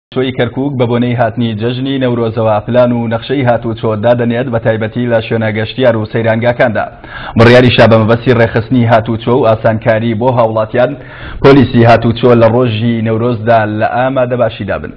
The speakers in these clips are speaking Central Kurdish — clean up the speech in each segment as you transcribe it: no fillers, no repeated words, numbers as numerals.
شوی کەرکووک بە بۆنەی هاتنی جەژنی نەورۆزەوە پلان و نەخشەی هاتوچۆ دادەنێت بە تایبەتی لە شوێنە گەشتیار و سەیرانگاکاندا. بڕیاریشا بە مەبەستی ڕێخستنی هاتوچۆ و ئاسانکاری بۆ هاوڵاتیان پۆلیسی هاتوچۆ لە ڕۆژی نەورۆزدا لە ئامادەباشیدا بن.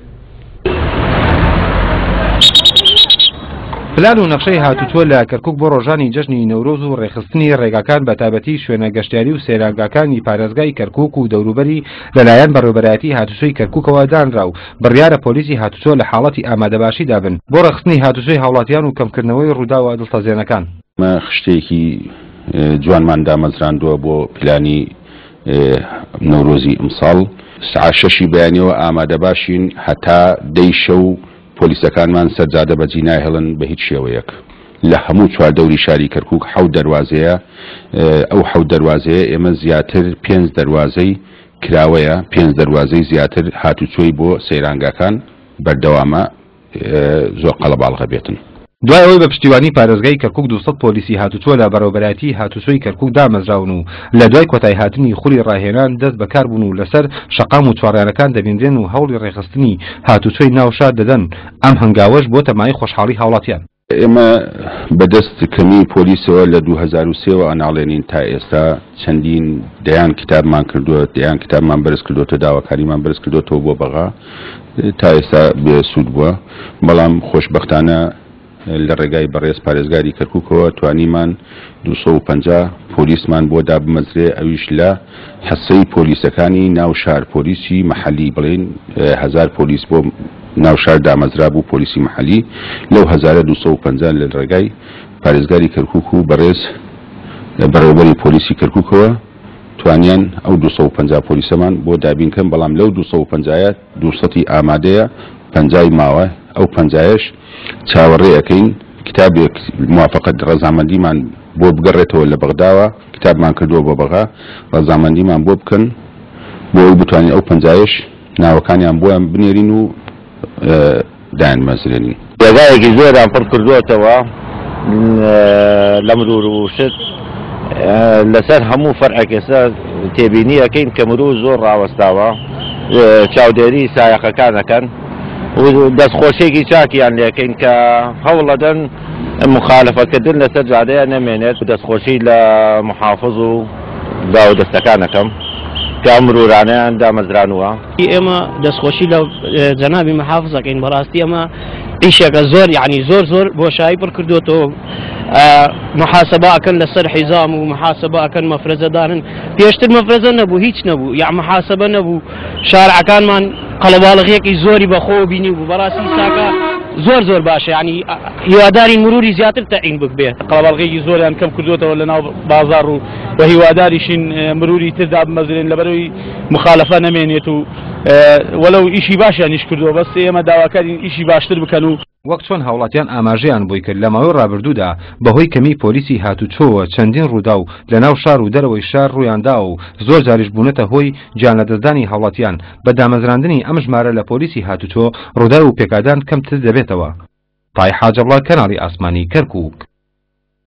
پلان و نەخشەی هاتوچۆ لە کەرکووک بۆ ڕۆژانی جەژنی نەورۆز و ڕێخستنی ڕێگاکان بە تایبەتی شوێنە گەشتیاری و سەیرانگاکانی پارێزگای کەرکووک و دەوروبەری لەلایەن بەڕێوەبەرایەتی هاتوچۆی کەرکووکەوە دانرا و بڕیارە پۆلیسی هاتوچۆ لە حاڵەتی ئامادەباشیدا بن بۆ ڕێخستنی هاتوچۆی هاوڵاتیان و کەمکردنەوەی ڕووداوە دڵتەزێنەکان. خشتێکی جوانمان دامەزراندووە بۆ پلانی نەورۆزی ئەمساڵ سعات 6 بەیانیەوە ئامادەباشین هەتا 10 شەو پۆلیسەکانمان سەرجادە بەجی نایهێڵن بە هیچ شێوەیەک. لە هەموو چوار دەوری شاری کەرکووک 7 دەروازەیە. ئەو 7 دەروازەیە ئێمە زیاتر 5 دەروازەی کراوەیە، 5 دەروازەی زیاتر هاتوچۆی بۆ سەیرانگاکان بەردەوامە زۆر قەڵەباڵغە بێتن. دوای ئەوەی بە پشتیوانی پارێزگای کەرکووک 200 پۆلیسی هاتوچۆ لە بەڕێوەبەرایەتی هاتوچۆی کەرکووک دامەزراون و لە دوای کۆتای هاتنی خولی ڕاهێنان دەست بەکار بوون و لەسەر شەقام و چوارڕیانەکان دەبیندرێن و هەوڵی ڕێخستنی هاتوچۆی ناو شار دەدەن. ئەم هەنگاوەش بۆ تەمای خۆشحاڵی هاوڵاتیان. ئێمە بەدەست کەمی پۆلیسەوە لە 2003ەوە ئەناڵێنین تا ئێستا چەندین دەیان کتابمان کردووە، دەیان کتابمان بەرز کردوتە، داواکاریمان بەرز کردوتەوە بۆ بەغا، تا ئێستا بێسوود بووە. بەڵام خۆشبەختانە لە ڕێگای بەڕێز پارێزگاری کەرکووکەوە توانیمان 250 پۆلیسمان بۆ دابمەزرێ، ئەویش لە حەسەی پۆلیسەکانی ناو شار پۆلیسی مەحەلی بڵێن 1000 پۆلیس بۆ ناو شار دامەزرا بوو پۆلیسی مەحەلی. لەو 1250 لە ڕێگای پارێزگاری کەرکووک و بەڕێز بەڕێوەبەری پۆلیسی کەرکووکەوە توانیان ئەو 250 پۆلیسەمان بۆ دابینکەن. بەڵام لەو 250 200 ئامادەیە، 50 ماوە. ئەو 50ش چاوەڕێ ئەەکەین، کتابێک موافقەت ڕەزامەندیمان بۆ بگەڕێتەوە لە بەغداوە، کتابمان کردووە بۆ بەغا، ڕەزامەندیمان بۆ بکەن بۆ ئەوی بتوانین ئەو 50ش ناوەکانیان بۆیان بنێرین و دایان مەزرێنین. جێگایەکی زۆران پڕ کردوتەوە لە مرور و شت لەسەر هەموو فەرعێک ئێستا تێبینی ئەەکەین کە مرور زۆر ڕاوەستاوە، چاودێری سایەقەکانەکەن و دەستخۆشێکی چاکیان لێکەین کە هەوڵەدەن مخالفەکردن لەسەر جادەیە نەمێنێت. دەستخۆشی لە محافظ و داو دەستەکانەکەم کە مرورانەیان دامەزرانووە. ئێمە دەستخۆشی لە جەنابی محافظەکەین. بەڕاستی ئەمە ئیشێکە زۆر یعنی زۆر بۆشایی پڕ کردوێتەوە. محاسبە ئەکەن لەسەر حیزام و محاسبە ئەکەن مەفرەزەدارن. پێشتر مەفرەزە نەبوو، هیچ نەبوو، یان محاسبە نەبوو. شارعەکانمان قەڵەباڵغیەکی زۆری بەخۆ بینی بوو. بەڕاستی ساکە زۆر باشە، ینی هیواداری مروری زیاتر تەعین بکبێت. قەڵەباڵغێکی زۆریان کەم کردوتەوە لە ناو بازار و بە هیواداریشین مروری تردا بمەزرێن لەبەرەوەی مخالفە نەمێنێت و وەلەو ئیشی باشیانیش کردووە، بەس ئێمە داواکارین ئیشی باشتر بکەن و وەک چۆن هاوڵاتیان ئاماژەیان بۆی کرد لە ماوەی ڕابردوودا بەهۆی کەمی پۆلیسی هاتوچۆوە چەندین ڕوودا و لە ناو شار و دەرەوەی شار ڕوویاندا و زۆر جاریش بوونەتە هۆی گیانلەدەستدانی هاوڵاتیان. بە دامەزراندنی ئەم ژمارە لە پۆلیسی هاتوچۆ ڕوودا و پێکدان کەمتر دەبێتەوە. تای حاجەڵڵا، کەناڵی ئاسمانی کەرکووک.